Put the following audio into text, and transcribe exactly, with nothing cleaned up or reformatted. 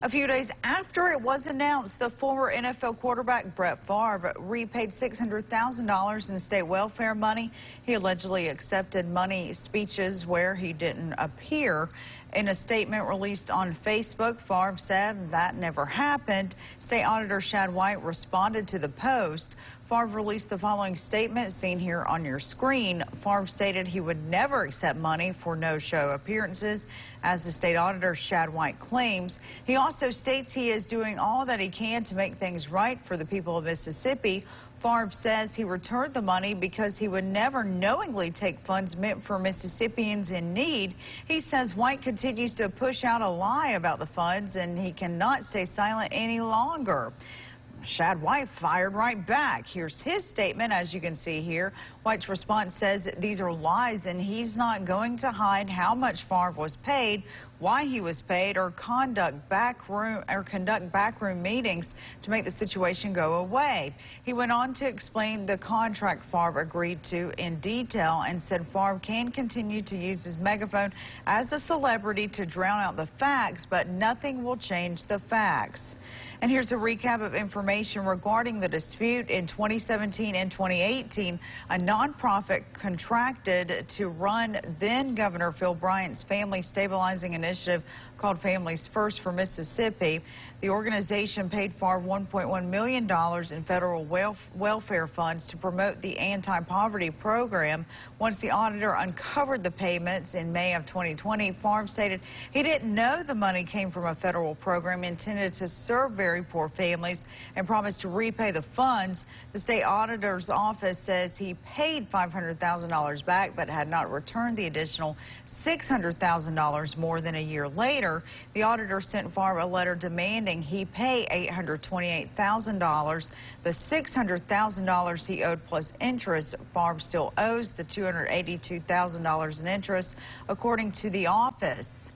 A few days after it was announced, the former N F L quarterback Brett Favre repaid six hundred thousand dollars in state welfare money. He allegedly accepted money speeches where he didn't appear. In a statement released on Facebook, Favre said that never happened. State Auditor Shad White responded to the post. Favre released the following statement seen here on your screen. Favre stated he would never accept money for no-show appearances, as the state auditor Shad White claims. He also states he is doing all that he can to make things right for the people of Mississippi. Favre says he returned the money because he would never knowingly take funds meant for Mississippians in need. He says White continues to push out a lie about the funds, and he cannot stay silent any longer. Shad White fired right back. Here's his statement, as you can see here. White's response says these are lies, and he's not going to hide how much Favre was paid, why he was paid, or conduct backroom or conduct backroom meetings to make the situation go away. He went on to explain the contract Favre agreed to in detail and said Favre can continue to use his megaphone as a celebrity to drown out the facts, but nothing will change the facts. And here's a recap of information regarding the dispute. In twenty seventeen and twenty eighteen, a nonprofit contracted to run then Governor Phil Bryant's family stabilizing initiative called Families First for Mississippi. The organization paid Favre one point one million dollars in federal welf welfare funds to promote the anti-poverty program. Once the auditor uncovered the payments in May of twenty twenty, Favre stated he didn't know the money came from a federal program intended to serve very poor families and promised to repay the funds. The state auditor's office says he paid five hundred thousand dollars back but had not returned the additional six hundred thousand dollars more than a year later. The auditor sent Favre a letter demanding he pay eight hundred twenty-eight thousand dollars. The six hundred thousand dollars he owed plus interest, Favre still owes the two hundred eighty-two thousand dollars in interest, according to the office.